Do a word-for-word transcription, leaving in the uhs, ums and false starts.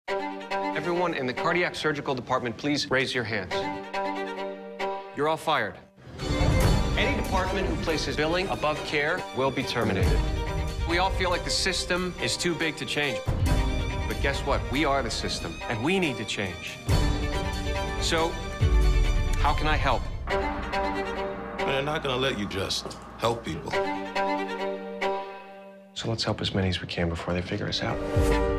Everyone in the cardiac surgical department, please raise your hands. You're all fired. Any department who places billing above care will be terminated. We all feel like the system is too big to change. But guess what? We are the system, and we need to change. So, how can I help? They're not gonna let you just help people. So let's help as many as we can before they figure us out.